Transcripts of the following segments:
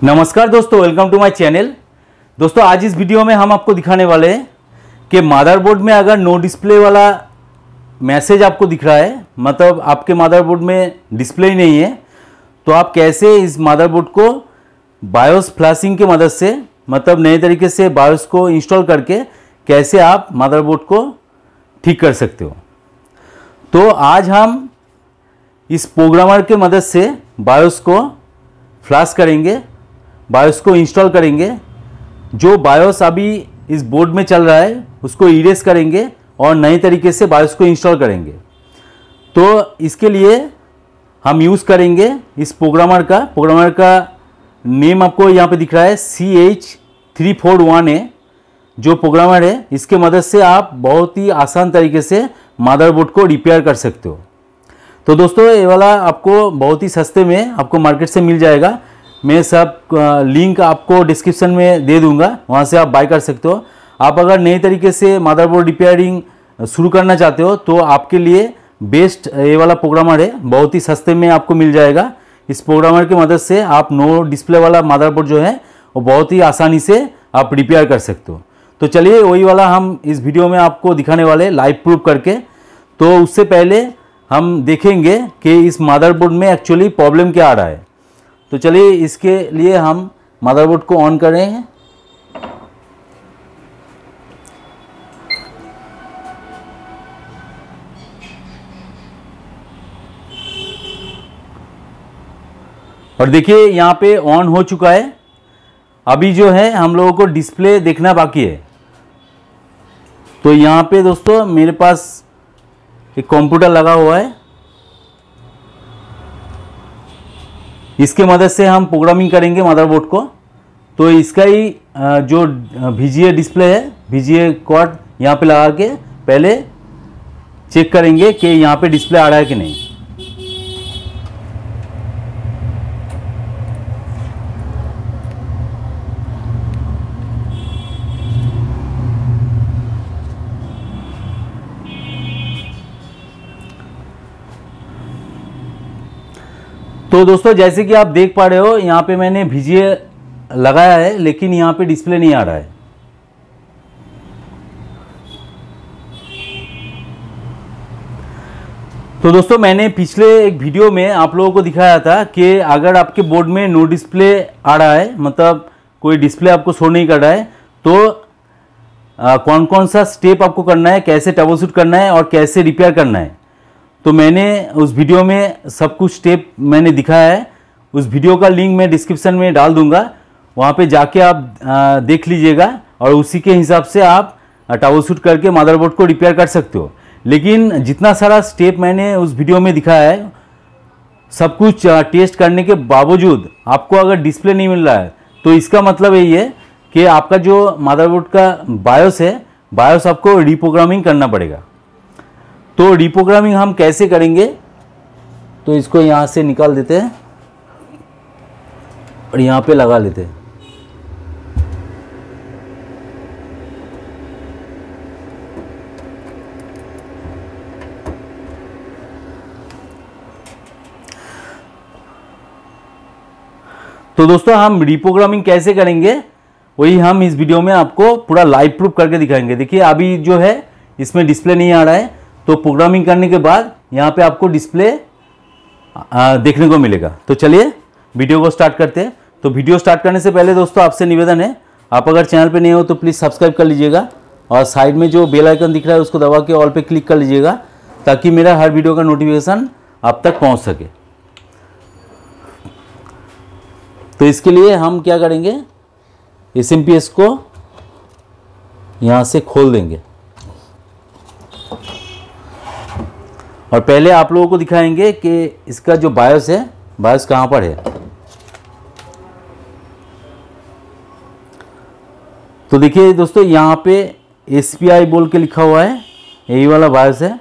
नमस्कार दोस्तों, welcome to my channel. दोस्तों आज इस वीडियो में हम आपको दिखाने वाले हैं कि मदरबोर्ड में अगर नो डिस्प्ले वाला मैसेज आपको दिख रहा है, मतलब आपके मदरबोर्ड में डिस्प्ले ही नहीं है, तो आप कैसे इस मदरबोर्ड को बायोस फ्लैशिंग की मदद से, मतलब नए तरीके से बायोस को इंस्टॉल करके कैसे आप मदरबोर्ड को ठीक कर सकते हो। तो आज हम इस प्रोग्रामर के मदद से बायोस को फ्लैश करेंगे, बायोस को इंस्टॉल करेंगे। जो बायोस अभी इस बोर्ड में चल रहा है उसको इरेज करेंगे और नए तरीके से बायोस को इंस्टॉल करेंगे। तो इसके लिए हम यूज़ करेंगे इस प्रोग्रामर का नेम आपको यहाँ पे दिख रहा है CH341A। जो प्रोग्रामर है इसके मदद से आप बहुत ही आसान तरीके से मदरबोर्ड को रिपेयर कर सकते हो। तो दोस्तों ये वाला आपको बहुत ही सस्ते में आपको मार्केट से मिल जाएगा। मैं सब लिंक आपको डिस्क्रिप्शन में दे दूंगा, वहाँ से आप बाय कर सकते हो। आप अगर नए तरीके से मदरबोर्ड रिपेयरिंग शुरू करना चाहते हो तो आपके लिए बेस्ट ये वाला प्रोग्रामर है, बहुत ही सस्ते में आपको मिल जाएगा। इस प्रोग्रामर की मदद से आप नो डिस्प्ले वाला मदरबोर्ड जो है वो बहुत ही आसानी से आप रिपेयर कर सकते हो। तो चलिए वही वाला हम इस वीडियो में आपको दिखाने वाले लाइव प्रूफ करके। तो उससे पहले हम देखेंगे कि इस मदरबोर्ड में एक्चुअली प्रॉब्लम क्या आ रहा है। तो चलिए इसके लिए हम मदरबोर्ड को ऑन कर रहे हैं। और देखिए यहाँ पे ऑन हो चुका है। अभी जो है हम लोगों को डिस्प्ले देखना बाकी है। तो यहाँ पे दोस्तों मेरे पास एक कंप्यूटर लगा हुआ है, इसके मदद से हम प्रोग्रामिंग करेंगे मदरबोर्ड को। तो इसका ही जो VGA डिस्प्ले है, VGA कॉर्ड यहाँ पे लगा के पहले चेक करेंगे कि यहाँ पे डिस्प्ले आ रहा है कि नहीं। तो दोस्तों जैसे कि आप देख पा रहे हो यहाँ पे मैंने VGA लगाया है, लेकिन यहाँ पे डिस्प्ले नहीं आ रहा है। तो दोस्तों मैंने पिछले एक वीडियो में आप लोगों को दिखाया था कि अगर आपके बोर्ड में नो डिस्प्ले आ रहा है, मतलब कोई डिस्प्ले आपको शो नहीं कर रहा है, तो कौन कौन सा स्टेप आपको करना है, कैसे ट्रबल शूट करना है और कैसे रिपेयर करना है। तो मैंने उस वीडियो में सब कुछ स्टेप मैंने दिखाया है। उस वीडियो का लिंक मैं डिस्क्रिप्शन में डाल दूंगा, वहाँ पे जाके आप देख लीजिएगा और उसी के हिसाब से आप ट्रबल शूट करके मदरबोर्ड को रिपेयर कर सकते हो। लेकिन जितना सारा स्टेप मैंने उस वीडियो में दिखाया है, सब कुछ टेस्ट करने के बावजूद आपको अगर डिस्प्ले नहीं मिल रहा है, तो इसका मतलब यही है कि आपका जो मदरबोर्ड का बायोस है, बायोस आपको रीप्रोग्रामिंग करना पड़ेगा। तो रीप्रोग्रामिंग हम कैसे करेंगे, तो इसको यहाँ से निकाल देते हैं और यहाँ पे लगा लेते हैं। तो दोस्तों हम रीप्रोग्रामिंग कैसे करेंगे वही हम इस वीडियो में आपको पूरा लाइव प्रूफ करके दिखाएंगे। देखिए अभी जो है इसमें डिस्प्ले नहीं आ रहा है, तो प्रोग्रामिंग करने के बाद यहाँ पे आपको डिस्प्ले देखने को मिलेगा। तो चलिए वीडियो को स्टार्ट करते हैं। तो वीडियो स्टार्ट करने से पहले दोस्तों आपसे निवेदन है, आप अगर चैनल पे नए हो तो प्लीज़ सब्सक्राइब कर लीजिएगा और साइड में जो बेल आइकन दिख रहा है उसको दबा के ऑल पे क्लिक कर लीजिएगा, ताकि मेरा हर वीडियो का नोटिफिकेशन आप तक पहुँच सके। तो इसके लिए हम क्या करेंगे, SMPS को यहाँ से खोल देंगे और पहले आप लोगों को दिखाएंगे कि इसका जो बायोस है, बायोस कहाँ पर है। तो देखिए दोस्तों यहाँ पे SPI बोल के लिखा हुआ है, यही वाला बायोस है।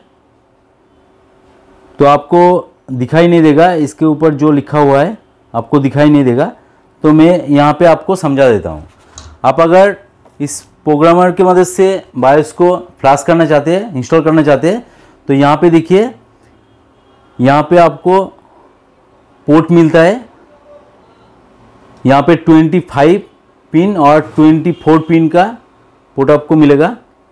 तो आपको दिखाई नहीं देगा, इसके ऊपर जो लिखा हुआ है आपको दिखाई नहीं देगा। तो मैं यहाँ पे आपको समझा देता हूँ। आप अगर इस प्रोग्रामर की मदद से बायोस को फ्लैश करना चाहते हैं, इंस्टॉल करना चाहते हैं, तो यहाँ पे देखिए, यहाँ पे आपको पोर्ट मिलता है यहाँ पे 25 पिन और 24 पिन का पोर्ट आपको मिलेगा।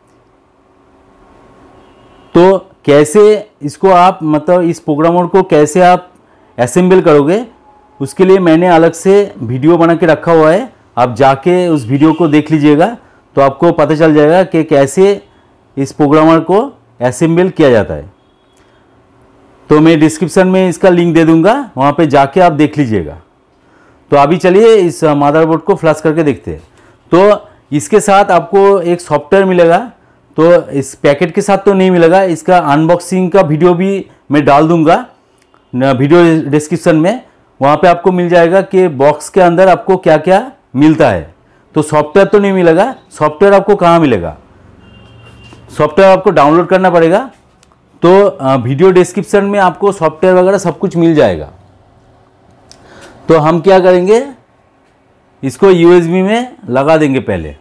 तो कैसे इसको आप मतलब इस प्रोग्रामर को कैसे आप असेंबल करोगे, उसके लिए मैंने अलग से वीडियो बना के रखा हुआ है। आप जाके उस वीडियो को देख लीजिएगा तो आपको पता चल जाएगा कि कैसे इस प्रोग्रामर को असेंबल किया जाता है। तो मैं डिस्क्रिप्शन में इसका लिंक दे दूंगा, वहाँ पे जाके आप देख लीजिएगा। तो अभी चलिए इस मदरबोर्ड को फ्लैश करके देखते हैं। तो इसके साथ आपको एक सॉफ्टवेयर मिलेगा, तो इस पैकेट के साथ तो नहीं मिलेगा, इसका अनबॉक्सिंग का वीडियो भी मैं डाल दूंगा वीडियो डिस्क्रिप्शन में। वहाँ पे आपको मिल जाएगा कि बॉक्स के अंदर आपको क्या क्या मिलता है। तो सॉफ्टवेयर तो नहीं मिलेगा, सॉफ्टवेयर आपको कहाँ मिलेगा, सॉफ्टवेयर आपको डाउनलोड करना पड़ेगा। तो वीडियो डिस्क्रिप्शन में आपको सॉफ्टवेयर वगैरह सब कुछ मिल जाएगा। तो हम क्या करेंगे, इसको यूएसबी में लगा देंगे पहले।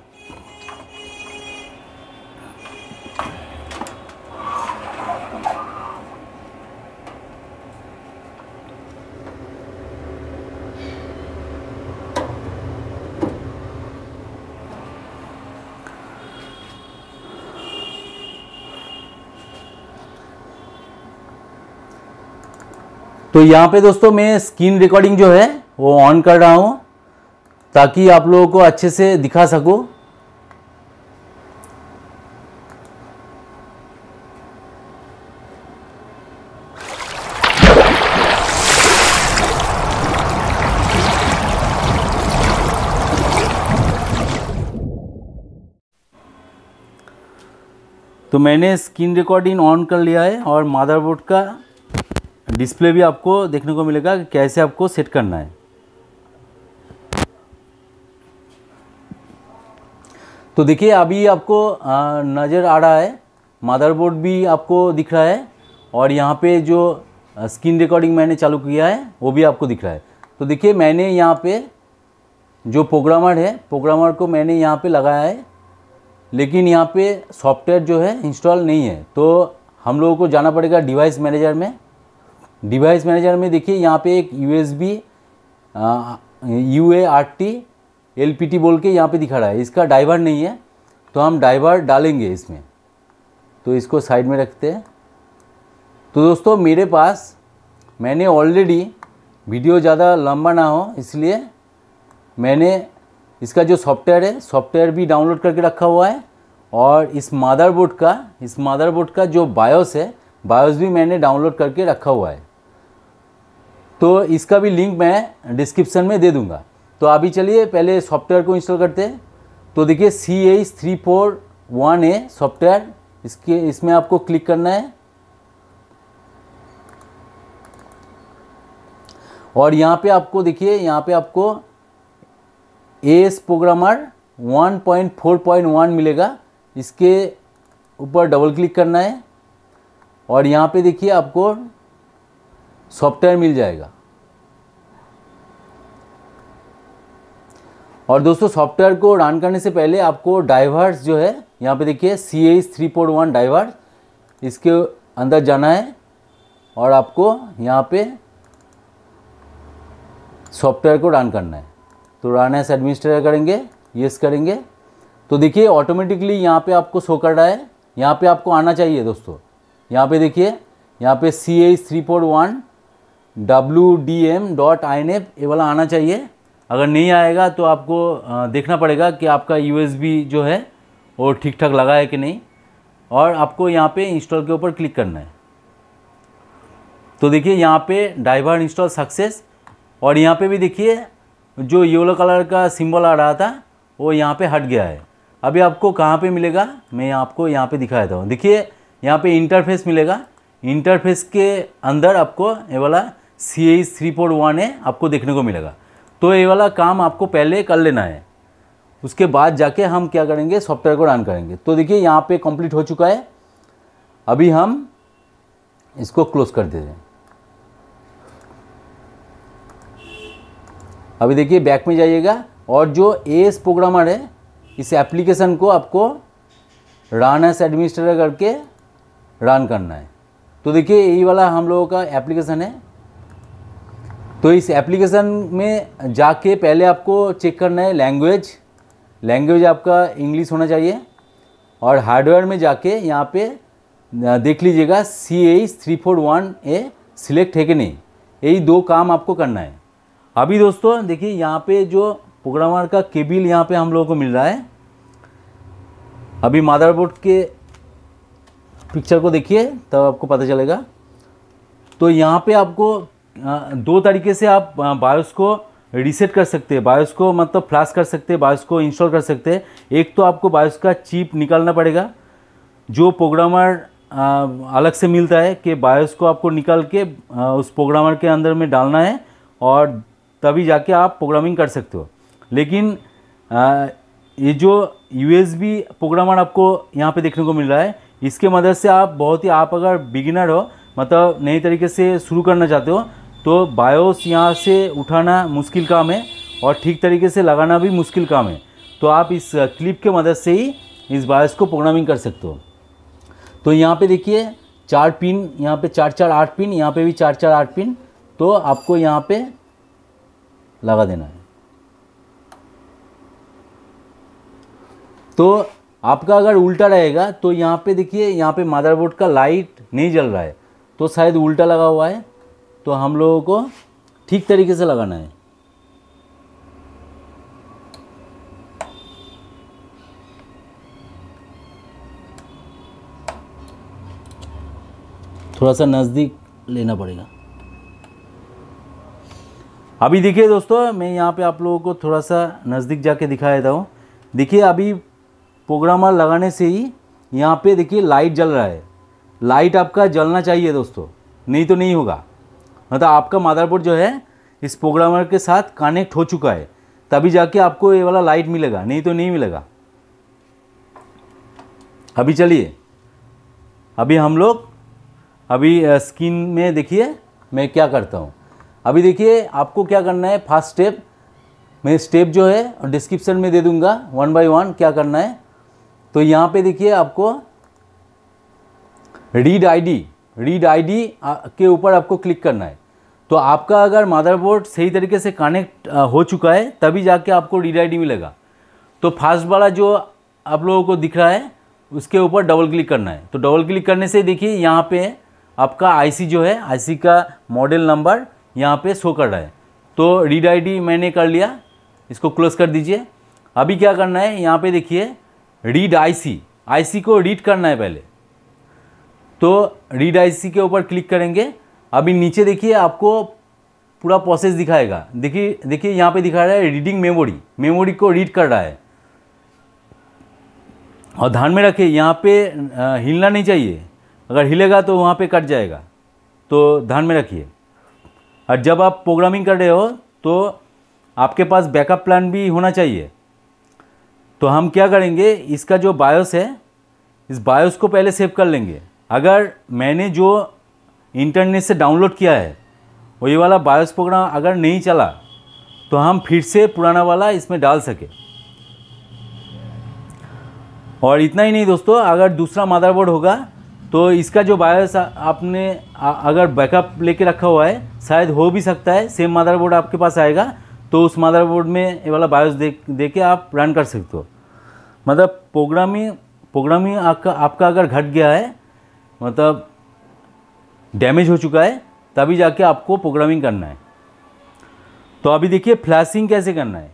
तो यहाँ पे दोस्तों मैं स्क्रीन रिकॉर्डिंग जो है वो ऑन कर रहा हूँ ताकि आप लोगों को अच्छे से दिखा सकूँ। तो मैंने स्क्रीन रिकॉर्डिंग ऑन कर लिया है और मदरबोर्ड का डिस्प्ले भी आपको देखने को मिलेगा कि कैसे आपको सेट करना है। तो देखिए अभी आपको नज़र आ रहा है, मदरबोर्ड भी आपको दिख रहा है और यहाँ पे जो स्क्रीन रिकॉर्डिंग मैंने चालू किया है वो भी आपको दिख रहा है। तो देखिए मैंने यहाँ पे जो प्रोग्रामर है, प्रोग्रामर को मैंने यहाँ पे लगाया है, लेकिन यहाँ पे सॉफ्टवेयर जो है इंस्टॉल नहीं है। तो हम लोगों को जाना पड़ेगा डिवाइस मैनेजर में। डिवाइस मैनेजर में देखिए यहाँ पे एक USB UART LPT बोल के यहाँ पे दिखा रहा है, इसका ड्राइवर नहीं है, तो हम ड्राइवर डालेंगे इसमें। तो इसको साइड में रखते हैं। तो दोस्तों मेरे पास मैंने ऑलरेडी, वीडियो ज़्यादा लंबा ना हो इसलिए मैंने इसका जो सॉफ्टवेयर है, सॉफ्टवेयर भी डाउनलोड करके रखा हुआ है और इस मदरबोर्ड का जो बायोस है, बायोस भी मैंने डाउनलोड करके रखा हुआ है। तो इसका भी लिंक मैं डिस्क्रिप्शन में दे दूंगा। तो अभी चलिए पहले सॉफ्टवेयर को इंस्टॉल करते हैं। तो देखिए CH341A सॉफ्टवेयर, इसमें आपको क्लिक करना है और यहाँ पे आपको देखिए, यहाँ पे आपको AS प्रोग्रामर 1.4.1 मिलेगा, इसके ऊपर डबल क्लिक करना है और यहाँ पे देखिए आपको सॉफ्टवेयर मिल जाएगा। और दोस्तों सॉफ्टवेयर को रन करने से पहले आपको ड्राइवर्स जो है, यहाँ पे देखिए CH341 ड्राइवर, इसके अंदर जाना है और आपको यहाँ पे सॉफ्टवेयर को रन करना है। तो रन एज एडमिनिस्ट्रेटर करेंगे, यस करेंगे। तो देखिए ऑटोमेटिकली यहाँ पे आपको शो कर रहा है, यहाँ पे आपको आना चाहिए दोस्तों। यहाँ पे देखिए, यहाँ पे CH341 WDM.INF ये वाला आना चाहिए। अगर नहीं आएगा तो आपको देखना पड़ेगा कि आपका USB जो है वो ठीक ठाक लगा है कि नहीं, और आपको यहाँ पे इंस्टॉल के ऊपर क्लिक करना है। तो देखिए यहाँ पे ड्राइवर इंस्टॉल सक्सेस, और यहाँ पे भी देखिए जो येलो कलर का सिंबल आ रहा था वो यहाँ पे हट गया है। अभी आपको कहाँ पे मिलेगा, मैं आपको यहाँ पे दिखा देता हूँ। देखिए यहाँ पे इंटरफेस मिलेगा, इंटरफेस के अंदर आपको ये वाला CH341A आपको देखने को मिलेगा। तो ये वाला काम आपको पहले कर लेना है, उसके बाद जाके हम क्या करेंगे, सॉफ्टवेयर को रन करेंगे। तो देखिए यहाँ पे कंप्लीट हो चुका है। अभी हम इसको क्लोज कर देते हैं। अभी देखिए बैक में जाइएगा और जो AS प्रोग्रामर है, इस एप्लीकेशन को आपको रन एज एडमिनिस्ट्रेटर करके रन करना है। तो देखिए यही वाला हम लोगों का एप्लीकेशन है। तो इस एप्लीकेशन में जाके पहले आपको चेक करना है लैंग्वेज आपका इंग्लिश होना चाहिए। और हार्डवेयर में जाके यहाँ पे देख लीजिएगा CH341A सिलेक्ट है कि नहीं, यही 2 काम आपको करना है। अभी दोस्तों देखिए यहाँ पे जो प्रोग्रामर का केबल यहाँ पे हम लोगों को मिल रहा है। अभी मदरबोर्ड के पिक्चर को देखिए तब आपको पता चलेगा। तो यहाँ पे आपको 2 तरीके से आप बायोस को रीसेट कर सकते हैं, बायोस को मतलब फ्लैश कर सकते हैं, बायोस को इंस्टॉल कर सकते हैं। एक तो आपको बायोस का चिप निकालना पड़ेगा, जो प्रोग्रामर अलग से मिलता है कि बायोस को आपको निकाल के उस प्रोग्रामर के अंदर में डालना है और तभी जाके आप प्रोग्रामिंग कर सकते हो। लेकिन ये जो USB प्रोग्रामर आपको यहाँ पे देखने को मिल रहा है, इसके मदद से आप अगर बिगिनर हो, मतलब नए तरीके से शुरू करना चाहते हो, तो बायोस यहाँ से उठाना मुश्किल काम है और ठीक तरीके से लगाना भी मुश्किल काम है। तो आप इस क्लिप के मदद से ही इस बायोस को प्रोग्रामिंग कर सकते हो। तो यहाँ पे देखिए 4 पिन, यहाँ पे 4-4 8 पिन, यहाँ पे भी 4-4 8 पिन, तो आपको यहाँ पे लगा देना है। तो आपका अगर उल्टा रहेगा तो यहाँ पे देखिए, यहाँ पे मदरबोर्ड का लाइट नहीं जल रहा है, तो शायद उल्टा लगा हुआ है। तो हम लोगों को ठीक तरीके से लगाना है। थोड़ा सा नज़दीक लेना पड़ेगा। अभी देखिए दोस्तों, मैं यहाँ पे आप लोगों को थोड़ा सा नज़दीक जाके दिखा देता हूँ। देखिए अभी प्रोग्रामर लगाने से ही यहाँ पे देखिए लाइट जल रहा है। लाइट आपका जलना चाहिए दोस्तों, नहीं तो नहीं होगा। मतलब आपका मदरबोर्ड जो है इस प्रोग्रामर के साथ कनेक्ट हो चुका है, तभी जाके आपको ये वाला लाइट मिलेगा, नहीं तो नहीं मिलेगा। अभी चलिए, अभी हम लोग स्क्रीन में देखिए मैं क्या करता हूँ। अभी देखिए आपको क्या करना है, फर्स्ट स्टेप, मैं स्टेप जो है डिस्क्रिप्शन में दे दूँगा 1 बाय 1 क्या करना है। तो यहाँ पे देखिए आपको रीड आईडी के ऊपर आपको क्लिक करना है। तो आपका अगर मदरबोर्ड सही तरीके से कनेक्ट हो चुका है तभी जाके आपको रीड आईडी मिलेगा। तो फर्स्ट वाला जो आप लोगों को दिख रहा है उसके ऊपर डबल क्लिक करना है। तो डबल क्लिक करने से देखिए यहाँ पे आपका आईसी जो है, आईसी का मॉडल नंबर यहाँ पे शो कर रहा है। तो रीड आईडी मैंने कर लिया, इसको क्लोज कर दीजिए। अभी क्या करना है, यहाँ पे देखिए रीड आईसी को रीड करना है पहले। तो रीड आईसी के ऊपर क्लिक करेंगे। अभी नीचे देखिए आपको पूरा प्रोसेस दिखाएगा। देखिए यहाँ पे दिखा रहा है रीडिंग मेमोरी को रीड कर रहा है। और ध्यान में रखिए यहाँ पे हिलना नहीं चाहिए, अगर हिलेगा तो वहाँ पे कट जाएगा, तो ध्यान में रखिए। और जब आप प्रोग्रामिंग कर रहे हो तो आपके पास बैकअप प्लान भी होना चाहिए। तो हम क्या करेंगे, इसका जो बायोस है, इस बायोस को पहले सेव कर लेंगे। अगर मैंने जो इंटरनेट से डाउनलोड किया है वो ये वाला बायोस प्रोग्राम अगर नहीं चला तो हम फिर से पुराना वाला इसमें डाल सके। और इतना ही नहीं दोस्तों, अगर दूसरा मदरबोर्ड होगा तो इसका जो बायोस आपने अगर बैकअप लेके रखा हुआ है, शायद हो भी सकता है सेम मदरबोर्ड आपके पास आएगा, तो उस मदरबोर्ड में ये वाला बायोस दे के आप रन कर सकते हो। मतलब प्रोग्रामिंग आपका अगर घट गया है, मतलब डैमेज हो चुका है, तभी जाके आपको प्रोग्रामिंग करना है। तो अभी देखिए फ्लैशिंग कैसे करना है।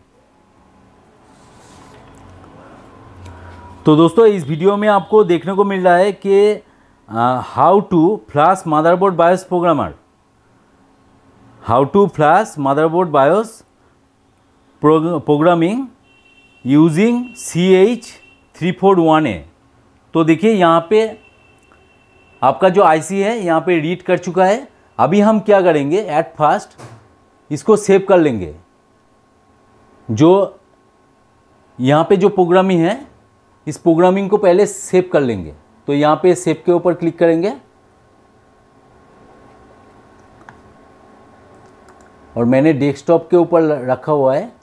तो दोस्तों इस वीडियो में आपको देखने को मिल रहा है कि how to flash motherboard BIOS programmer, how to flash motherboard BIOS programming using CH341A। तो देखिए यहाँ पे आपका जो आईसी है यहाँ पे रीड कर चुका है। अभी हम क्या करेंगे, एट फर्स्ट इसको सेव कर लेंगे। जो यहाँ पे जो प्रोग्रामिंग है, इस प्रोग्रामिंग को पहले सेव कर लेंगे। तो यहाँ पे सेव के ऊपर क्लिक करेंगे और मैंने डेस्कटॉप के ऊपर रखा हुआ है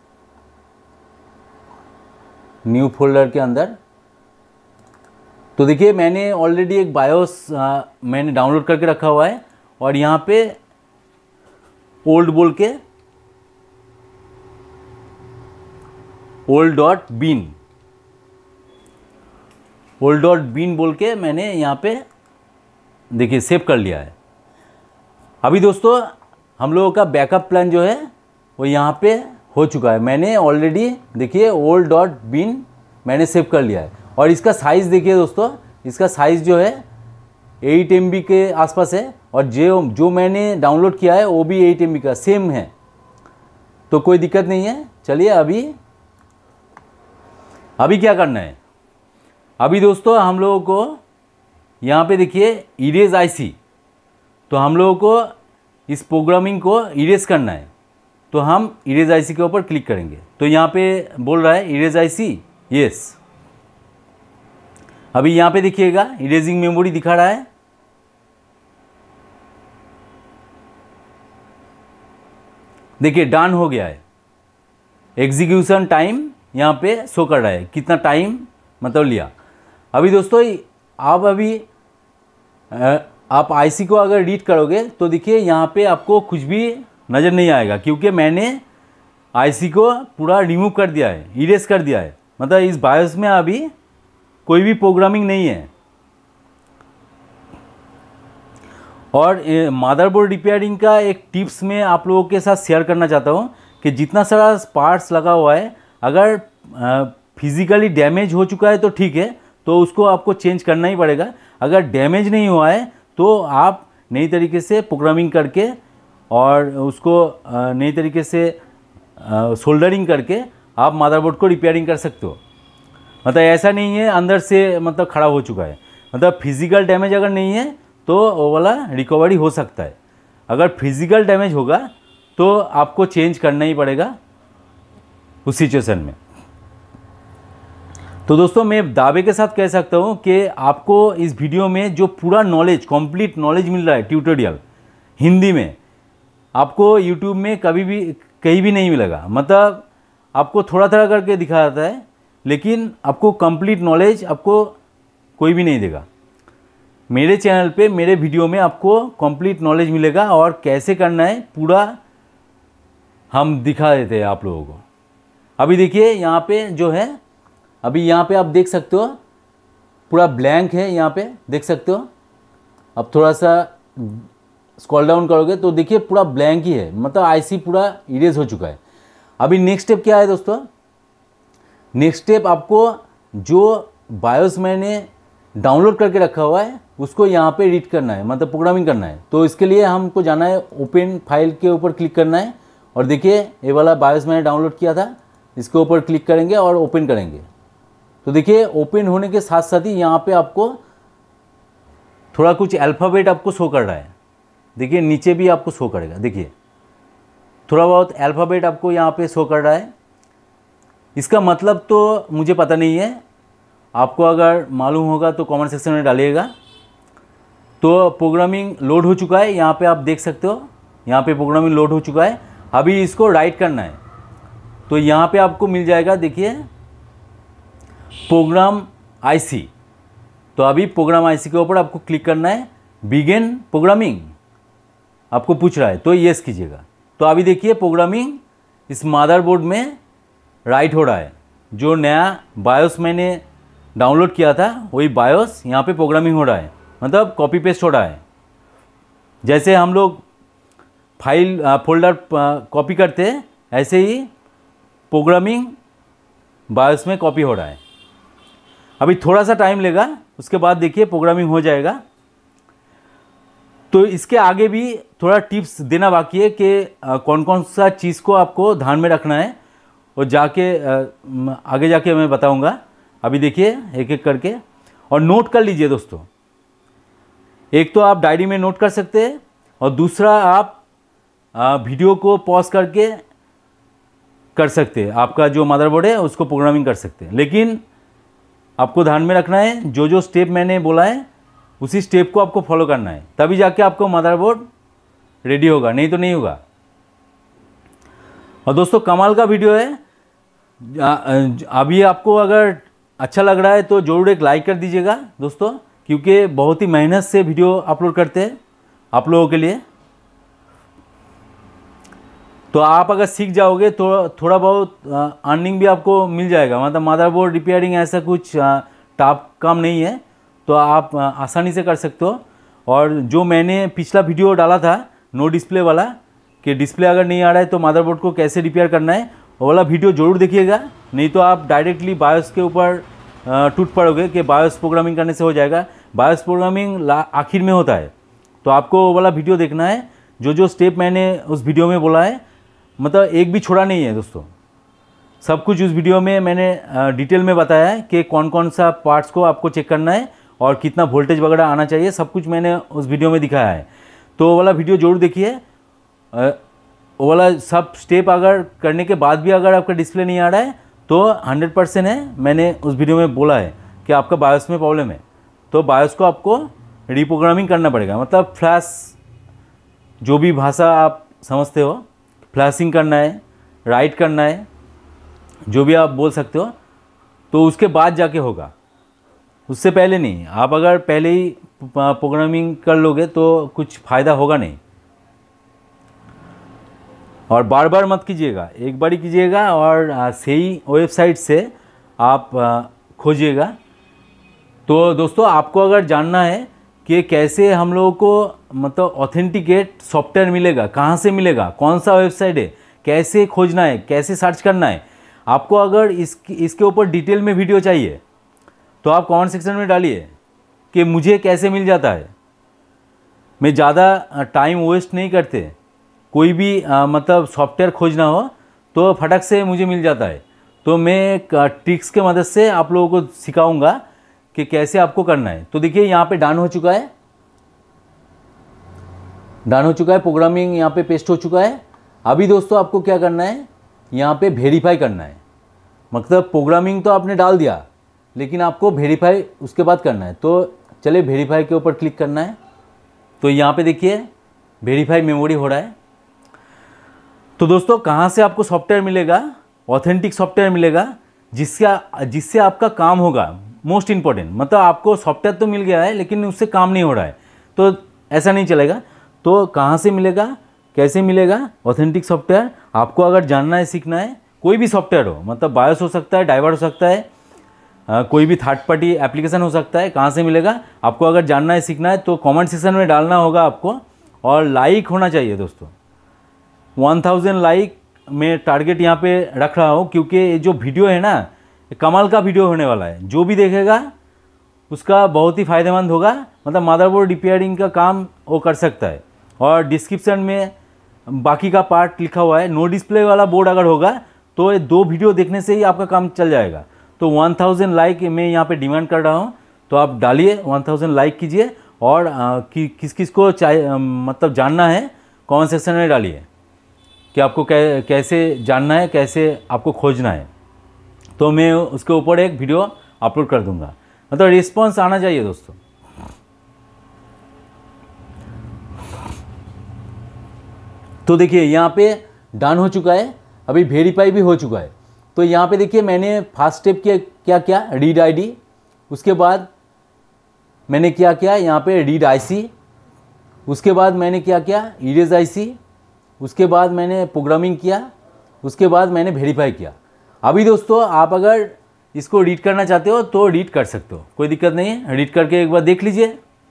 न्यू फोल्डर के अंदर। तो देखिए मैंने ऑलरेडी एक बायोस मैंने डाउनलोड करके रखा हुआ है और यहाँ पे ओल्ड बोल के, old.bin, old.bin बोल के मैंने यहाँ पे देखिए सेव कर लिया है। अभी दोस्तों हम लोगों का बैकअप प्लान जो है वो यहाँ पे हो चुका है। मैंने ऑलरेडी देखिए old.bin मैंने सेव कर लिया है। और इसका साइज़ देखिए दोस्तों, इसका साइज़ जो है 8 MB के आसपास है, और जो मैंने डाउनलोड किया है वो भी 8 MB का सेम है, तो कोई दिक्कत नहीं है। चलिए अभी क्या करना है। अभी दोस्तों हम लोगों को यहाँ पे देखिए इरेज आईसी, तो हम लोगों को इस प्रोग्रामिंग को इरेज करना है, तो हम इरेज आईसी के ऊपर क्लिक करेंगे। तो यहाँ पे बोल रहा है इरेज आईसी, यस। अभी यहाँ पे देखिएगा इरेजिंग मेमोरी दिखा रहा है। देखिए डन हो गया है। एग्जीक्यूशन टाइम यहाँ पे शो कर रहा है, कितना टाइम मतलब लिया। अभी दोस्तों आप आईसी को अगर रीड करोगे तो देखिए यहाँ पे आपको कुछ भी नज़र नहीं आएगा, क्योंकि मैंने आईसी को पूरा रिमूव कर दिया है, इरेज कर दिया है। मतलब इस बायोस में अभी कोई भी प्रोग्रामिंग नहीं है। और मदरबोर्ड रिपेयरिंग का एक टिप्स में आप लोगों के साथ शेयर करना चाहता हूँ कि जितना सारा पार्ट्स लगा हुआ है, अगर फिज़िकली डैमेज हो चुका है तो ठीक है, तो उसको आपको चेंज करना ही पड़ेगा। अगर डैमेज नहीं हुआ है तो आप नई तरीके से प्रोग्रामिंग करके और उसको नई तरीके से सोल्डरिंग करके आप मदरबोर्ड को रिपेयरिंग कर सकते हो। मतलब ऐसा नहीं है अंदर से मतलब ख़राब हो चुका है, मतलब फिज़िकल डैमेज अगर नहीं है तो वो वाला रिकवरी हो सकता है। अगर फिज़िकल डैमेज होगा तो आपको चेंज करना ही पड़ेगा उस सिचुएशन में। तो दोस्तों मैं दावे के साथ कह सकता हूँ कि आपको इस वीडियो में जो पूरा नॉलेज, कंप्लीट नॉलेज मिल रहा है ट्यूटोरियल हिंदी में, आपको यूट्यूब में कभी भी कहीं भी नहीं मिलेगा। मतलब आपको थोड़ा थोड़ा करके दिखा जाता है, लेकिन आपको कंप्लीट नॉलेज आपको कोई भी नहीं देगा। मेरे चैनल पे मेरे वीडियो में आपको कंप्लीट नॉलेज मिलेगा, और कैसे करना है पूरा हम दिखा देते हैं आप लोगों को। अभी देखिए यहाँ पे जो है, अभी यहाँ पे आप देख सकते हो पूरा ब्लैंक है, यहाँ पे देख सकते हो। अब थोड़ा सा स्क्रॉल डाउन करोगे तो देखिए पूरा ब्लैंक ही है, मतलब आईसी पूरा इरेज हो चुका है। अभी नेक्स्ट स्टेप क्या है दोस्तों, नेक्स्ट स्टेप आपको जो बायोस मैंने डाउनलोड करके रखा हुआ है उसको यहाँ पे रीड करना है, मतलब प्रोग्रामिंग करना है। तो इसके लिए हमको जाना है ओपन फाइल के ऊपर क्लिक करना है, और देखिए ये वाला बायोस मैंने डाउनलोड किया था, इसके ऊपर क्लिक करेंगे और ओपन करेंगे। तो देखिए ओपन होने के साथ साथ ही यहाँ पे आपको थोड़ा कुछ अल्फ़ाबेट आपको शो कर रहा है। देखिए नीचे भी आपको शो करेगा, देखिए थोड़ा बहुत अल्फ़ाबेट आपको यहाँ पे शो कर रहा है। इसका मतलब तो मुझे पता नहीं है, आपको अगर मालूम होगा तो कमेंट सेक्शन में डालिएगा। तो प्रोग्रामिंग लोड हो चुका है, यहाँ पे आप देख सकते हो, यहाँ पे प्रोग्रामिंग लोड हो चुका है। अभी इसको राइट करना है, तो यहाँ पे आपको मिल जाएगा देखिए प्रोग्राम आईसी। तो अभी प्रोग्राम आईसी के ऊपर आपको क्लिक करना है। बिगिन प्रोग्रामिंग आपको पूछ रहा है, तो यस कीजिएगा। तो अभी देखिए प्रोग्रामिंग इस मदरबोर्ड में राइट हो रहा है। जो नया बायोस मैंने डाउनलोड किया था वही बायोस यहाँ पे प्रोग्रामिंग हो रहा है, मतलब कॉपी पेस्ट हो रहा है। जैसे हम लोग फाइल फोल्डर कॉपी करते हैं, ऐसे ही प्रोग्रामिंग बायोस में कॉपी हो रहा है। अभी थोड़ा सा टाइम लेगा, उसके बाद देखिए प्रोग्रामिंग हो जाएगा। तो इसके आगे भी थोड़ा टिप्स देना बाकी है कि कौन कौन सा चीज़ को आपको ध्यान में रखना है, और जाके आगे जाके मैं बताऊंगा। अभी देखिए एक एक करके, और नोट कर लीजिए दोस्तों। एक तो आप डायरी में नोट कर सकते हैं, और दूसरा आप वीडियो को पॉज करके कर सकते हैं। आपका जो मदरबोर्ड है उसको प्रोग्रामिंग कर सकते हैं, लेकिन आपको ध्यान में रखना है जो जो स्टेप मैंने बोला है उसी स्टेप को आपको फॉलो करना है, तभी जाके आपको मदरबोर्ड रेडी होगा, नहीं तो नहीं होगा। और दोस्तों कमाल का वीडियो है। अभी आपको अगर अच्छा लग रहा है तो ज़रूर एक लाइक कर दीजिएगा दोस्तों, क्योंकि बहुत ही मेहनत से वीडियो अपलोड करते हैं आप लोगों के लिए। तो आप अगर सीख जाओगे तो थोड़ा बहुत अर्निंग भी आपको मिल जाएगा। मतलब मदरबोर्ड रिपेयरिंग ऐसा कुछ टफ काम नहीं है, तो आप आसानी से कर सकते हो। और जो मैंने पिछला वीडियो डाला था नो डिस्प्ले वाला, कि डिस्प्ले अगर नहीं आ रहा है तो मदरबोर्ड को कैसे रिपेयर करना है, वो वाला वीडियो ज़रूर देखिएगा। नहीं तो आप डायरेक्टली बायोस के ऊपर टूट पड़ोगे कि बायोस प्रोग्रामिंग करने से हो जाएगा। बायोस प्रोग्रामिंग आखिर में होता है, तो आपको वो वाला वीडियो देखना है। जो स्टेप मैंने उस वीडियो में बोला है, मतलब एक भी छोड़ा नहीं है दोस्तों, सब कुछ उस वीडियो में मैंने डिटेल में बताया है कि कौन कौन सा पार्ट्स को आपको चेक करना है और कितना वोल्टेज वगैरह आना चाहिए, सब कुछ मैंने उस वीडियो में दिखाया है। तो वो वाला वीडियो ज़रूर देखिए। वो वाला सब स्टेप अगर करने के बाद भी अगर आपका डिस्प्ले नहीं आ रहा है तो 100% है, मैंने उस वीडियो में बोला है कि आपका बायोस में प्रॉब्लम है, तो बायोस को आपको रीप्रोग्रामिंग करना पड़ेगा। मतलब फ्लैश, जो भी भाषा आप समझते हो, फ्लैशिंग करना है, राइट करना है, जो भी आप बोल सकते हो, तो उसके बाद जाके होगा, उससे पहले नहीं। आप अगर पहले ही प्रोग्रामिंग कर लोगे तो कुछ फ़ायदा होगा नहीं। और बार बार मत कीजिएगा, एक बार ही कीजिएगा और सही वेबसाइट से आप खोजिएगा। तो दोस्तों, आपको अगर जानना है कि कैसे हम लोगों को मतलब ऑथेंटिकेट सॉफ्टवेयर मिलेगा, कहाँ से मिलेगा, कौन सा वेबसाइट है, कैसे खोजना है, कैसे सर्च करना है, आपको अगर इसके ऊपर डिटेल में वीडियो चाहिए तो आप कमेंट सेक्शन में डालिए कि मुझे कैसे मिल जाता है। मैं ज़्यादा टाइम वेस्ट नहीं करते, कोई भी मतलब सॉफ्टवेयर खोजना हो तो फटक से मुझे मिल जाता है। तो मैं एक ट्रिक्स के मदद से आप लोगों को सिखाऊंगा कि कैसे आपको करना है। तो देखिए यहाँ पे डन हो चुका है, प्रोग्रामिंग यहाँ पे पेस्ट हो चुका है। अभी दोस्तों आपको क्या करना है, यहाँ पे वेरीफाई करना है। मतलब प्रोग्रामिंग तो आपने डाल दिया, लेकिन आपको वेरीफाई उसके बाद करना है। तो चलिए वेरीफाई के ऊपर क्लिक करना है। तो यहाँ पे देखिए वेरीफाई मेमोरी हो रहा है। तो दोस्तों, कहाँ से आपको सॉफ्टवेयर मिलेगा, ऑथेंटिक सॉफ्टवेयर मिलेगा जिससे आपका काम होगा। मोस्ट इम्पॉर्टेंट, मतलब आपको सॉफ्टवेयर तो मिल गया है लेकिन उससे काम नहीं हो रहा है, तो ऐसा नहीं चलेगा। तो कहाँ से मिलेगा, कैसे मिलेगा ऑथेंटिक सॉफ्टवेयर, आपको अगर जानना है, सीखना है, कोई भी सॉफ्टवेयर हो, मतलब बायोस हो सकता है, ड्राइवर हो सकता है, कोई भी थर्ड पार्टी एप्लीकेशन हो सकता है, कहाँ से मिलेगा आपको अगर जानना है, सीखना है, तो कमेंट सेक्शन में डालना होगा आपको। और लाइक होना चाहिए दोस्तों, 1000 लाइक मैं टारगेट यहाँ पे रख रहा हूँ, क्योंकि ये जो वीडियो है ना, कमाल का वीडियो होने वाला है। जो भी देखेगा उसका बहुत ही फ़ायदेमंद होगा। मतलब मदरबोर्ड रिपेयरिंग का काम वो कर सकता है। और डिस्क्रिप्शन में बाकी का पार्ट लिखा हुआ है। नो डिस्प्ले वाला बोर्ड अगर होगा तो ये 2 वीडियो देखने से ही आपका काम चल जाएगा। तो 1000 लाइक मैं यहाँ पे डिमांड कर रहा हूँ, तो आप डालिए, 1000 लाइक कीजिए। और किस किस को चाहिए, मतलब जानना है, कमेंट सेक्शन में डालिए कि आपको कैसे जानना है, कैसे आपको खोजना है। तो मैं उसके ऊपर एक वीडियो अपलोड कर दूंगा। मतलब रिस्पांस आना चाहिए दोस्तों। तो देखिए यहाँ पे डन हो चुका है, अभी वेरीफाई भी हो चुका है। तो यहाँ पे देखिए मैंने फर्स्ट स्टेप क्या रीड आईडी, उसके बाद मैंने क्या यहाँ पे रीड आईसी, उसके बाद मैंने क्या इरेज आईसी, उसके बाद मैंने प्रोग्रामिंग किया, उसके बाद मैंने वेरीफाई किया। अभी दोस्तों आप अगर इसको रीड करना चाहते हो तो रीड कर सकते हो, कोई दिक्कत नहीं है। रीड करके एक बार देख लीजिए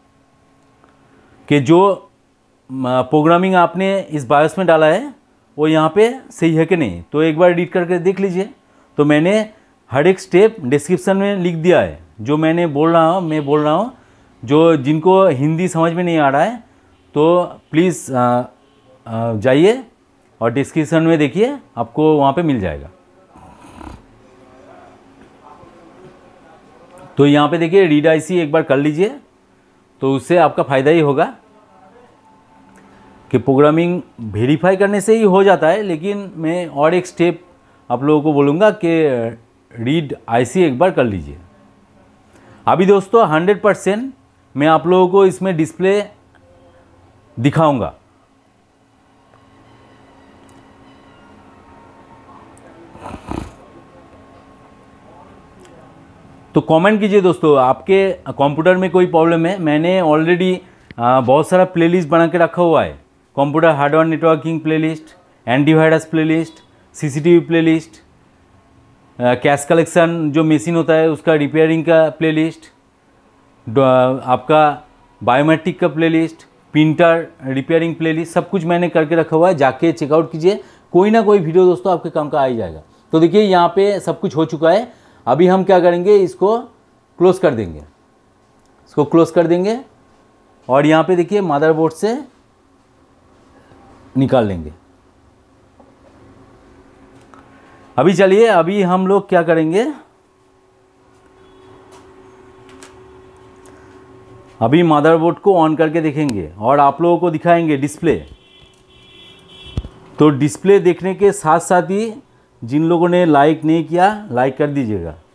कि जो प्रोग्रामिंग आपने इस बायोस में डाला है वो यहाँ पे सही है कि नहीं। तो एक बार रीड करके देख लीजिए। तो मैंने हर एक स्टेप डिस्क्रिप्शन में लिख दिया है, जो मैं बोल रहा हूँ। जो जिनको हिंदी समझ में नहीं आ रहा है तो प्लीज़ जाइए और डिस्क्रिप्शन में देखिए, आपको वहाँ पे मिल जाएगा। तो यहाँ पे देखिए रीड आईसी एक बार कर लीजिए, तो उससे आपका फ़ायदा ही होगा कि प्रोग्रामिंग वेरीफाई करने से ही हो जाता है। लेकिन मैं और एक स्टेप आप लोगों को बोलूँगा कि रीड आईसी एक बार कर लीजिए। अभी दोस्तों 100% मैं आप लोगों को इसमें डिस्प्ले दिखाऊंगा। तो कमेंट कीजिए दोस्तों, आपके कंप्यूटर में कोई प्रॉब्लम है। मैंने ऑलरेडी बहुत सारा प्लेलिस्ट बना के रखा हुआ है, computer hardware networking playlist, antivirus playlist, CCTV playlist, cash collection जो मशीन होता है उसका रिपेयरिंग का प्लेलिस्ट, आपका बायोमेट्रिक का प्लेलिस्ट, प्रिंटर रिपेयरिंग प्लेलिस्ट, सब कुछ मैंने करके रखा हुआ है। जाके चेकआउट कीजिए, कोई ना कोई वीडियो दोस्तों आपके काम का आ ही जाएगा। तो देखिए यहाँ पे सब कुछ हो चुका है। अभी हम क्या करेंगे, इसको क्लोज कर देंगे, इसको क्लोज कर देंगे और यहाँ पे देखिए मदरबोर्ड से निकाल लेंगे। अभी चलिए, अभी हम लोग क्या करेंगे, अभी मदरबोर्ड को ऑन करके देखेंगे और आप लोगों को दिखाएंगे डिस्प्ले। तो डिस्प्ले देखने के साथ साथ ही जिन लोगों ने लाइक नहीं किया, लाइक कर दीजिएगा।